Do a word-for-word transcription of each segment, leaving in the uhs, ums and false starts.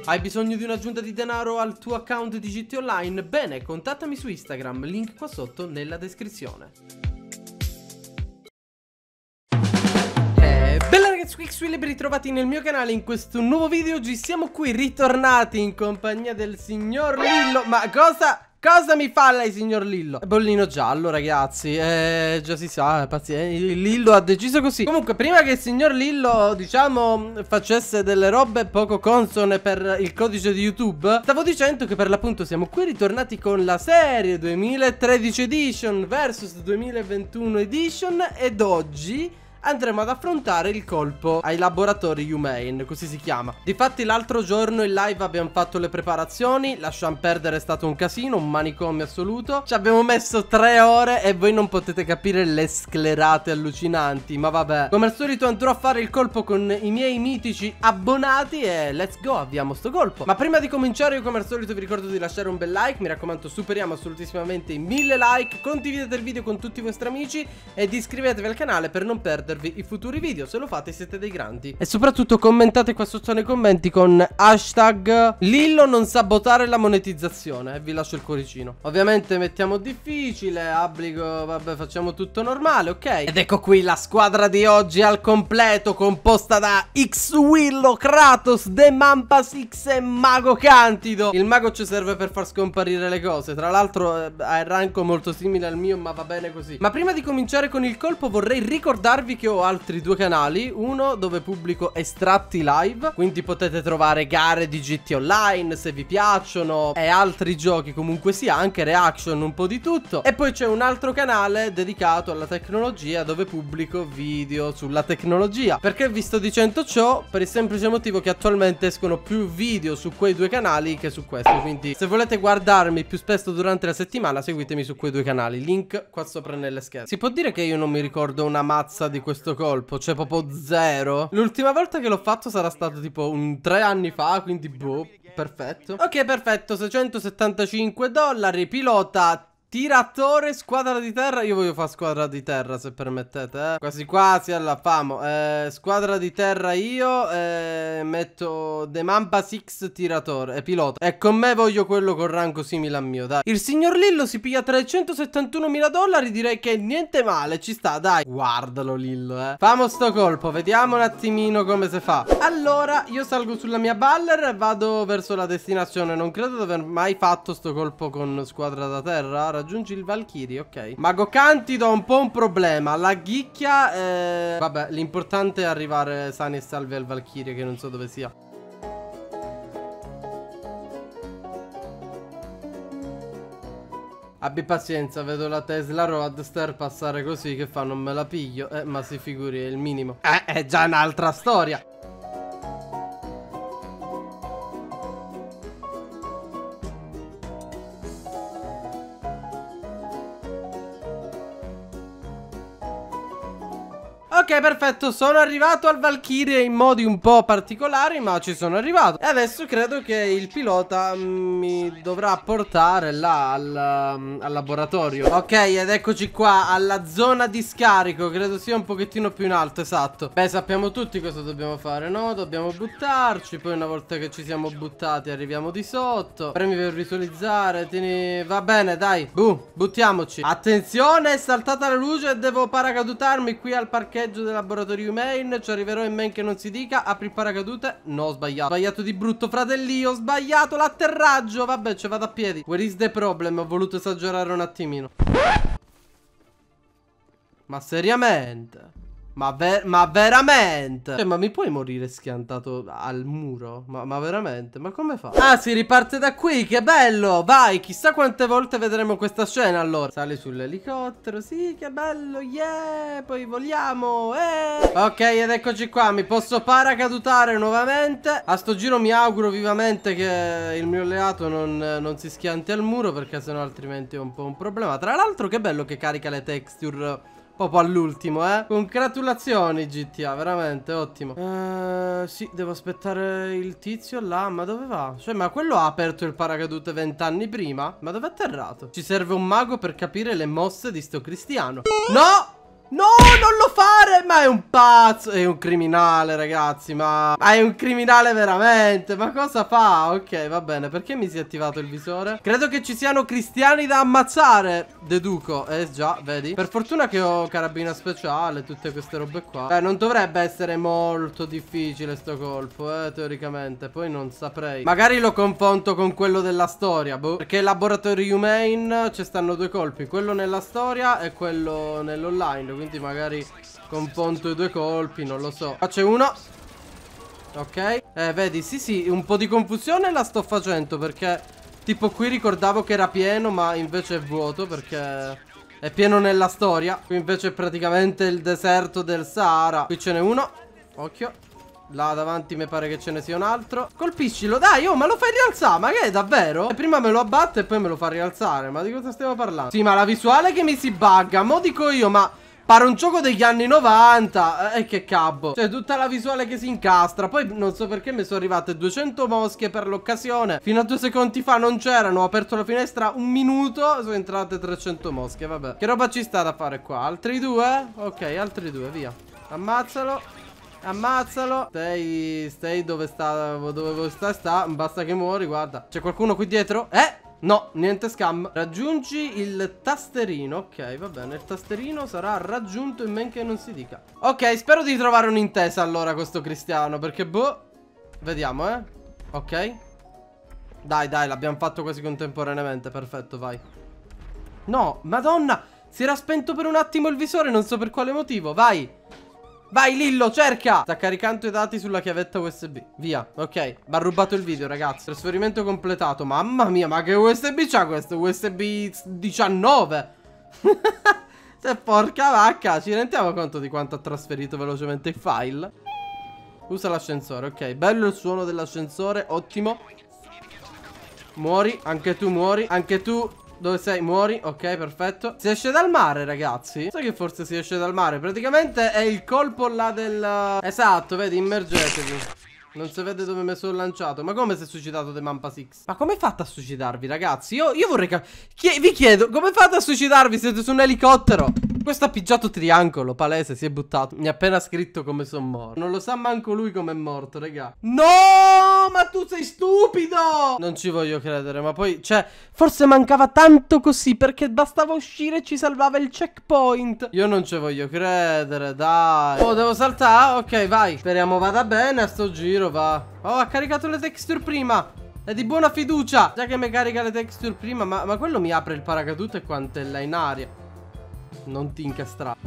Hai bisogno di un'aggiunta di denaro al tuo account di G T Online? Bene, contattami su Instagram, link qua sotto nella descrizione. Eh, bella ragazzi, qui Xwilly, ben ritrovati nel mio canale in questo nuovo video. Oggi siamo qui ritornati in compagnia del signor Lillo. Ma cosa... Cosa mi fa lei, signor Lillo? Bollino giallo, ragazzi. Eh, già si sa, pazienza. Lillo ha deciso così. Comunque, prima che il signor Lillo, diciamo, facesse delle robe poco consone per il codice di YouTube, stavo dicendo che per l'appunto siamo qui ritornati con la serie duemilatredici Edition versus duemilaventuno Edition. Ed oggi andremo ad affrontare il colpo ai laboratori Humane, così si chiama. Difatti l'altro giorno in live abbiamo fatto le preparazioni. Lasciamo perdere, è stato un casino, un manicomio assoluto. Ci abbiamo messo tre ore e voi non potete capire le sclerate allucinanti. Ma vabbè, come al solito andrò a fare il colpo con i miei mitici abbonati e let's go, avviamo sto colpo. Ma prima di cominciare io come al solito vi ricordo di lasciare un bel like. Mi raccomando, superiamo assolutissimamente i mille like. Condividete il video con tutti i vostri amici ed iscrivetevi al canale per non perdere i futuri video. Se lo fate siete dei grandi. E soprattutto commentate qua sotto nei commenti con hashtag Lillo non sabotare la monetizzazione. E vi lascio il cuoricino. Ovviamente mettiamo difficile, obbligo, vabbè, facciamo tutto normale, ok? Ed ecco qui la squadra di oggi al completo, composta da Xwillo, Kratos, The Mampas X e Mago Candido. Il mago ci serve per far scomparire le cose. Tra l'altro eh, ha il ranko molto simile al mio, ma va bene così. Ma prima di cominciare con il colpo vorrei ricordarvi che ho altri due canali. Uno dove pubblico estratti live, quindi potete trovare gare di G T Online se vi piacciono e altri giochi, comunque sia, anche reaction, un po' di tutto. E poi c'è un altro canale dedicato alla tecnologia dove pubblico video sulla tecnologia. Perché vi sto dicendo ciò? Per il semplice motivo che attualmente escono più video su quei due canali che su questo. Quindi se volete guardarmi più spesso durante la settimana seguitemi su quei due canali, link qua sopra nelle schede. Si può dire che io non mi ricordo una mazza di questo colpo, cioè proprio zero. L'ultima volta che l'ho fatto sarà stato tipo un tre anni fa, quindi boh, perfetto. Ok, perfetto, seicentosettantacinque dollari, pilota tiratore, squadra di terra. Io voglio fare squadra di terra, se permettete, eh. Quasi quasi alla famo. eh, Squadra di terra io eh, metto The Mampas X tiratore, eh, pilota. E con me voglio quello con rango simile al mio, dai. Il signor Lillo si piglia trecentosettantunomila dollari. Direi che niente male, ci sta, dai. Guardalo Lillo, eh. Famo sto colpo, vediamo un attimino come si fa. Allora, io salgo sulla mia baller e vado verso la destinazione. Non credo di aver mai fatto sto colpo con squadra da terra. Raggiungi il Valkyrie, ok. Mago Candido ha un po' un problema. La ghicchia eh... Vabbè, l'importante è arrivare sani e salvi al Valkyrie, che non so dove sia. Abbi pazienza, vedo la Tesla Roadster passare così, che fa, non me la piglio. Eh, ma si figuri, è il minimo. Eh, è già un'altra storia. Ok, perfetto, sono arrivato al Valkyrie in modi un po' particolari, ma ci sono arrivato. E adesso credo che il pilota mm, mi dovrà portare là al, um, al laboratorio. Ok, ed eccoci qua alla zona di scarico. Credo sia un pochettino più in alto, esatto. Beh, sappiamo tutti cosa dobbiamo fare, no? Dobbiamo buttarci. Poi una volta che ci siamo buttati arriviamo di sotto. Premi per visualizzare, tieni... Va bene, dai, buh, buttiamoci. Attenzione, è saltata la luce e devo paracadutarmi qui al parcheggio del laboratorio Humane. Ci arriverò in men che non si dica. Apri il paracadute. No, ho sbagliato. Ho sbagliato di brutto, fratelli. Ho sbagliato l'atterraggio. Vabbè, ci vado a piedi. Where is the problem? Ho voluto esagerare un attimino. Ma seriamente? Ma, ver ma veramente? Cioè, ma mi puoi morire schiantato al muro? Ma, ma veramente? Ma come fa? Ah, si riparte da qui, che bello! Vai, chissà quante volte vedremo questa scena allora. Sali sull'elicottero, sì, che bello, yeah! Poi voliamo, eh! Ok, ed eccoci qua, mi posso paracadutare nuovamente. A sto giro mi auguro vivamente che il mio alleato non, non si schianti al muro, perché sennò altrimenti è un po' un problema. Tra l'altro che bello che carica le texture proprio all'ultimo, eh. Congratulazioni G T A, veramente ottimo. uh, Sì, devo aspettare il tizio là. Ma dove va? Cioè, ma quello ha aperto il paracadute vent'anni prima? Ma dove è atterrato? Ci serve un mago per capire le mosse di sto cristiano. No! No, non lo fare! Ma è un pazzo. È un criminale, ragazzi. Ma... ma è un criminale veramente. Ma cosa fa? Ok, va bene. Perché mi si è attivato il visore? Credo che ci siano cristiani da ammazzare. Deduco. Eh già, vedi? Per fortuna che ho carabina speciale, tutte queste robe qua. Eh, non dovrebbe essere molto difficile sto colpo, eh, teoricamente. Poi non saprei. Magari lo confondo con quello della storia, boh. Perché Laboratory Humane ci stanno due colpi. Quello nella storia e quello nell'online. Quindi magari confondo i due colpi, non lo so. Qua c'è uno. Ok. Eh, vedi, sì sì, un po' di confusione la sto facendo perché tipo qui ricordavo che era pieno, ma invece è vuoto perché è pieno nella storia. Qui invece è praticamente il deserto del Sahara. Qui ce n'è uno. Occhio. Là davanti mi pare che ce ne sia un altro. Colpiscilo, dai, oh, ma lo fai rialzare? Ma che è, davvero? E prima me lo abbatte e poi me lo fa rialzare. Ma di cosa stiamo parlando? Sì, ma la visuale che mi si bugga. Mo dico io, ma... pare un gioco degli anni novanta. E eh, che cabbo. Cioè tutta la visuale che si incastra. Poi non so perché mi sono arrivate duecento mosche per l'occasione. Fino a due secondi fa non c'erano. Ho aperto la finestra un minuto, sono entrate trecento mosche. Vabbè, che roba ci sta da fare qua? Altri due? Ok, altri due, via. Ammazzalo. Ammazzalo. Stai, stai dove sta, dove sta, sta. Basta che muori, guarda. C'è qualcuno qui dietro? Eh? No, niente scam. Raggiungi il tasterino. Ok, va bene, il tasterino sarà raggiunto in men che non si dica. Ok, spero di trovare un'intesa allora con sto cristiano, perché boh. Vediamo, eh. Ok. Dai, dai, l'abbiamo fatto quasi contemporaneamente. Perfetto, vai. No, madonna, si era spento per un attimo il visore, non so per quale motivo. Vai. Vai Lillo, cerca. Sta caricando i dati sulla chiavetta U S B. Via, ok, va rubato il video, ragazzi. Trasferimento completato. Mamma mia, ma che U S B c'ha questo? U S B diciannove. Se porca vacca. Ci rendiamo conto di quanto ha trasferito velocemente il file? Usa l'ascensore, ok. Bello il suono dell'ascensore, ottimo. Muori, anche tu muori. Anche tu... dove sei? Muori, ok, perfetto. Si esce dal mare, ragazzi. Sai che forse si esce dal mare? Praticamente è il colpo là del... esatto, vedi, immergetevi. Non si vede dove mi sono lanciato. Ma come si è suicidato The Mampa sei? Ma come fate a suicidarvi, ragazzi? Io, io vorrei capire. Vi chiedo, come fate a suicidarvi? Siete su un elicottero. Questo ha pigiato triangolo, palese, si è buttato. Mi ha appena scritto come sono morto. Non lo sa manco lui come è morto, raga. No, ma tu sei stupido. Non ci voglio credere, ma poi, cioè, forse mancava tanto così, perché bastava uscire e ci salvava il checkpoint. Io non ci voglio credere, dai. Oh, devo saltare? Ok, vai. Speriamo vada bene a sto giro, va. Oh, ha caricato le texture prima. È di buona fiducia. Già che mi carica le texture prima, ma, ma quello mi apre il paracadute quanto è là in aria. Non ti incastrare.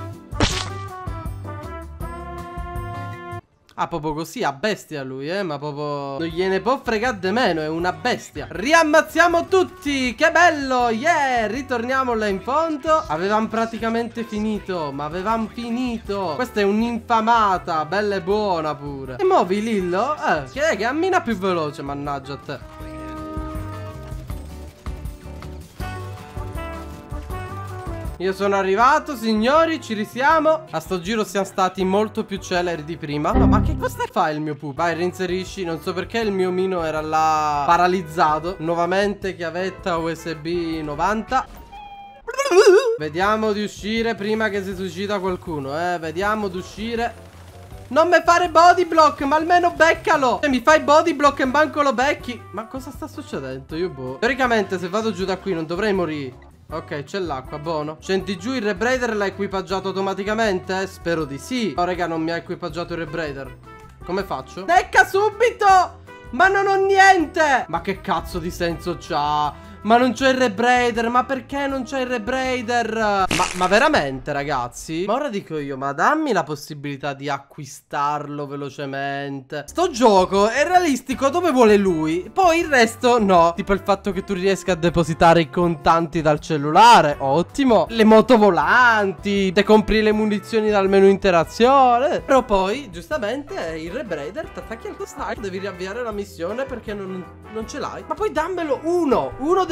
Ah, proprio così, a bestia lui, eh. Ma proprio non gliene può fregare di meno, è una bestia. Riammazziamo tutti, che bello, yeah. Ritorniamo là in fondo. Avevamo praticamente finito, ma avevamo finito. Questa è un'infamata, bella e buona pure. E muovi Lillo? Eh, che è che cammina più veloce, mannaggia a te. Io sono arrivato, signori, ci risiamo. A sto giro siamo stati molto più celeri di prima. No, ma che cosa fa il mio pup? Vai, reinserisci. Non so perché il mio omino era là paralizzato. Nuovamente chiavetta U S B novanta. Vediamo di uscire prima che si suicida qualcuno, eh. Vediamo di uscire. Non mi fare body block, ma almeno beccalo. Se mi fai body block e manco lo becchi. Ma cosa sta succedendo? Io boh. Teoricamente se vado giù da qui non dovrei morire. Ok, c'è l'acqua, buono. Scendi giù, il Rebreather l'ha equipaggiato automaticamente? Spero di sì. Oh, raga, non mi ha equipaggiato il Rebreather. Come faccio? Necca subito! Ma non ho niente! Ma che cazzo di senso c'ha? Ma non c'è il Rebreather, ma perché non c'è il Rebreather? Ma, ma veramente, ragazzi? Ma ora dico io, ma dammi la possibilità di acquistarlo velocemente. Sto gioco è realistico dove vuole lui, poi il resto no. Tipo il fatto che tu riesca a depositare i contanti dal cellulare, ottimo. Le moto volanti, te compri le munizioni dal menu interazione. Però poi, giustamente, il Rebreather ti attacchi al tasto. Devi riavviare la missione perché non, non ce l'hai. Ma poi dammelo uno, uno dei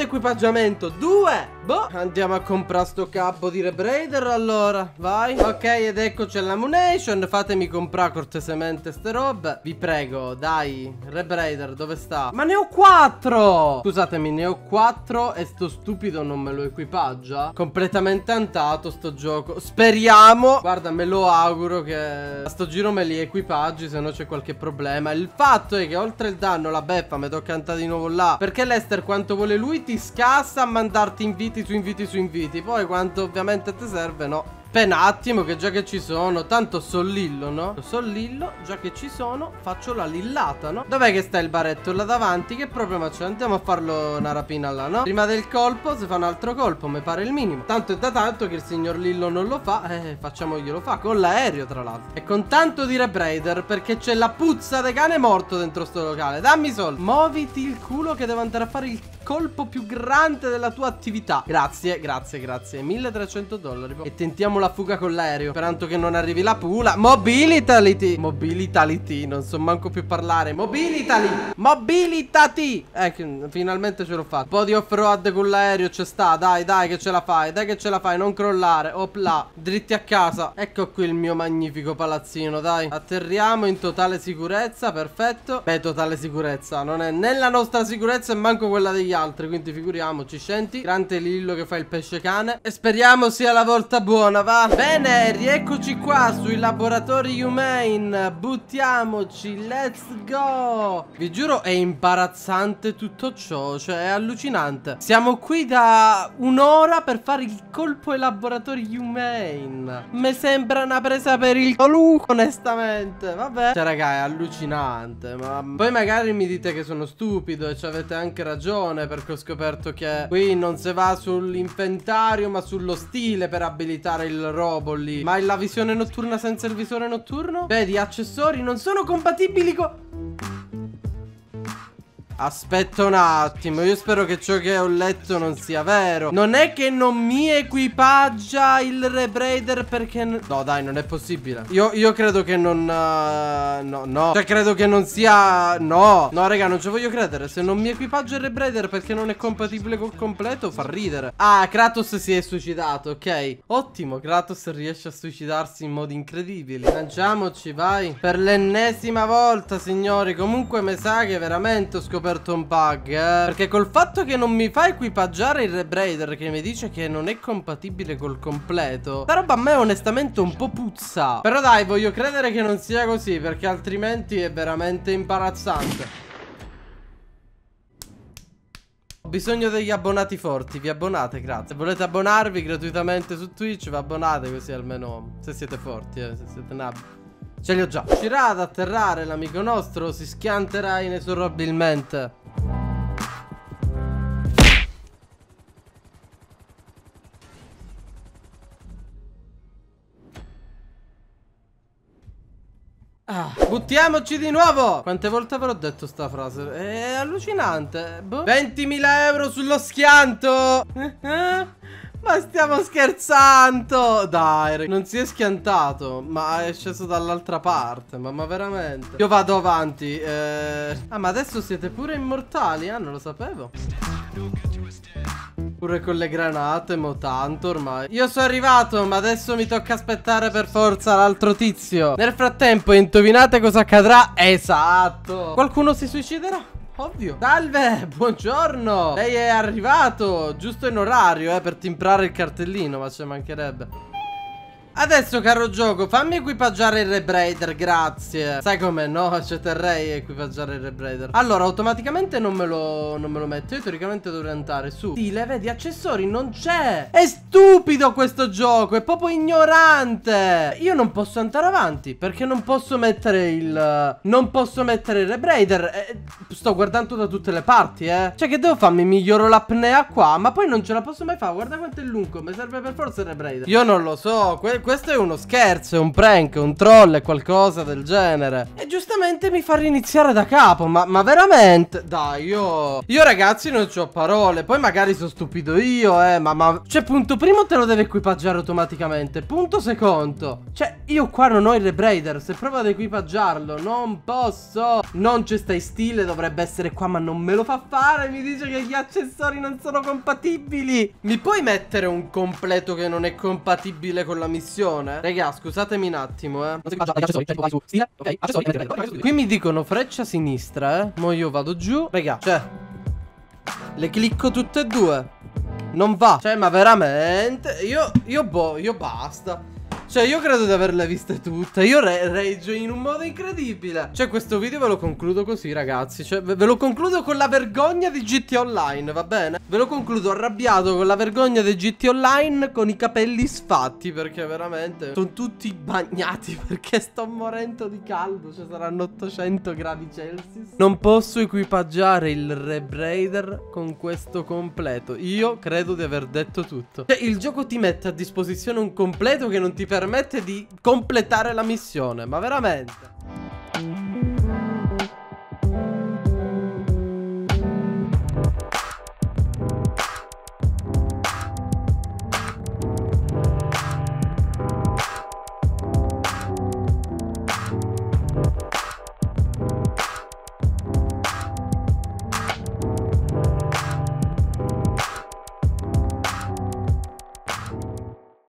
equipaggiamento. Due. Boh, andiamo a comprare sto capo di Red Raider allora. Vai. Ok, ed eccoci alla Munation. Fatemi comprare cortesemente ste robe. Vi prego, dai. Red Raider, dove sta? Ma ne ho quattro. Scusatemi, ne ho quattro e sto stupido non me lo equipaggia. Completamente antato sto gioco. Speriamo. Guarda, me lo auguro che a sto giro me li equipaggi, se no c'è qualche problema. Il fatto è che oltre il danno, la beffa, mi tocca andare di nuovo là. Perché Lester, quanto vuole lui, ti scassa a mandarti inviti su inviti su inviti. Poi quanto ovviamente ti serve, no. Un attimo, che già che ci sono, tanto son Lillo, no? Son Lillo, già che ci sono, faccio la lillata, no? Dov'è che sta il baretto? Là davanti, che problema c'è? Andiamo a farlo una rapina là, no? Prima del colpo si fa un altro colpo, mi pare il minimo. Tanto è da tanto che il signor Lillo non lo fa, eh, facciamoglielo fa, con l'aereo tra l'altro. E con tanto di Red Raider, perché c'è la puzza di cane morto dentro sto locale. Dammi soldi. Muoviti il culo che devo andare a fare il colpo più grande della tua attività. Grazie, grazie, grazie. milletrecento dollari. E tentiamo la fuga con l'aereo, sperando che non arrivi la pula. Mobilitati. Mobilitati. Non so manco più parlare. Mobilitati. Mobilitati. Eh, finalmente ce l'ho fatta. Un po' di off-road con l'aereo c'è sta. Dai, dai che ce la fai. Dai che ce la fai. Non crollare. Opla. Dritti a casa. Ecco qui il mio magnifico palazzino. Dai. Atterriamo in totale sicurezza. Perfetto. Beh, totale sicurezza. Non è né la nostra sicurezza e manco quella degli altri, quindi figuriamoci. Scendi. Grande Lillo che fa il pesce cane. E speriamo sia la volta buona, va. Bene, rieccoci qua sui laboratori Humane. Buttiamoci, let's go. Vi giuro è imbarazzante tutto ciò. Cioè è allucinante. Siamo qui da un'ora per fare il colpo ai laboratori Humane. Mi sembra una presa per il culo, onestamente. Vabbè. Cioè raga, è allucinante. Ma poi magari mi dite che sono stupido e ci avete anche ragione, perché ho scoperto che qui non si va sull'inventario ma sullo stile per abilitare il robot lì. Ma la visione notturna senza il visore notturno? Vedi, accessori non sono compatibili con... Aspetta un attimo, io spero che ciò che ho letto non sia vero. Non è che non mi equipaggia il Red Raider perché... No dai, non è possibile. Io, io credo che non... Uh, no, no. Cioè credo che non sia... No, no raga, non ci voglio credere. Se non mi equipaggia il Red Raider perché non è compatibile col completo, fa ridere. Ah, Kratos si è suicidato, ok. Ottimo, Kratos riesce a suicidarsi in modi incredibili. Lanciamoci, vai. Per l'ennesima volta, signori. Comunque mi sa che veramente ho scoperto un bug, eh? Perché col fatto che non mi fa equipaggiare il Red Raider, che mi dice che non è compatibile col completo, sta roba a me onestamente un po' puzza. Però dai, voglio credere che non sia così, perché altrimenti è veramente imbarazzante. Ho bisogno degli abbonati forti. Vi abbonate, grazie. Se volete abbonarvi gratuitamente su Twitch, vi abbonate così almeno, se siete forti, eh, se siete nabbi. Ce li ho già. Uscirà ad atterrare l'amico nostro, si schianterà inesorabilmente. Ah, buttiamoci di nuovo. Quante volte avrò detto sta frase? È allucinante. Boh. ventimila euro sullo schianto. Ma stiamo scherzando. Dai, non si è schiantato, ma è sceso dall'altra parte. Ma, ma veramente. Io vado avanti, eh... Ah, ma adesso siete pure immortali? Ah, non lo sapevo. Pure con le granate, mo tanto ormai. Io sono arrivato, ma adesso mi tocca aspettare per forza l'altro tizio. Nel frattempo, indovinate cosa accadrà? Esatto. Qualcuno si suiciderà? Ovvio. Salve, buongiorno. Lei è arrivato giusto in orario, eh, per timbrare il cartellino, ma ci mancherebbe. Adesso, caro gioco, fammi equipaggiare il Red Raider, grazie. Sai com'è, no? Ci terrei a equipaggiare il Red Raider. Allora, automaticamente non me lo, non me lo metto. Io teoricamente dovrei andare su stile, vedi, accessori, non c'è. È stupido questo gioco, è proprio ignorante. Io non posso andare avanti perché non posso mettere il... Non posso mettere il Red Raider. eh, Sto guardando da tutte le parti, eh. Cioè, che devo fare? Mi miglioro l'apnea qua, ma poi non ce la posso mai fare. Guarda quanto è lungo, mi serve per forza il Red Raider. Io non lo so, que questo è uno scherzo, è un prank, un troll, è qualcosa del genere. E giustamente mi fa riniziare da capo. Ma, ma veramente? Dai, io... Io ragazzi non ho parole. Poi magari sono stupido io, eh. Ma, ma... Cioè, punto primo te lo deve equipaggiare automaticamente. Punto secondo, cioè, io qua non ho il Red Raider. Se provo ad equipaggiarlo non posso. Non ci stai stile, dovrebbe dovrebbe essere qua, ma non me lo fa fare. Mi dice che gli accessori non sono compatibili. Mi puoi mettere un completo che non è compatibile con la missione? Raga, scusatemi un attimo, eh. Qui mi dicono freccia sinistra, eh. Mo' io vado giù. Raga, cioè, le clicco tutte e due. Non va. Cioè, ma veramente Io, io boh, io basta. Cioè, io credo di averle viste tutte. Io re reggio in un modo incredibile. Cioè, questo video ve lo concludo così, ragazzi. Cioè, ve, ve lo concludo con la vergogna di G T Online, va bene? Ve lo concludo arrabbiato con la vergogna di G T Online, con i capelli sfatti, perché veramente sono tutti bagnati, perché sto morendo di caldo. Cioè, saranno ottocento gradi Celsius. Non posso equipaggiare il Rebraider con questo completo. Io credo di aver detto tutto. Cioè, il gioco ti mette a disposizione un completo che non ti permette di completare la missione, ma veramente.